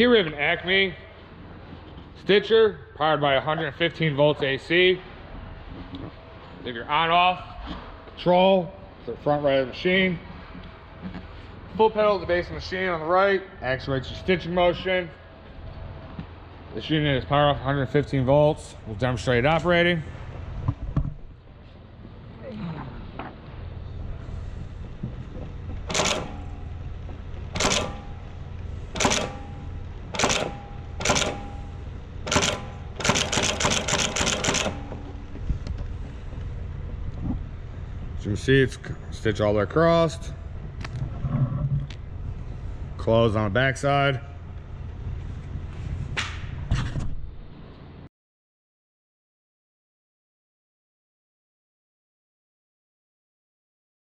Here we have an Acme stitcher powered by 115 volts AC. If you're on off control to the front right of the machine. Full pedal to the base of the machine on the right actuates your stitching motion. This unit is powered off 115 volts. We'll demonstrate it operating. As you can see, it's stitched all the way across. Closed on the back side.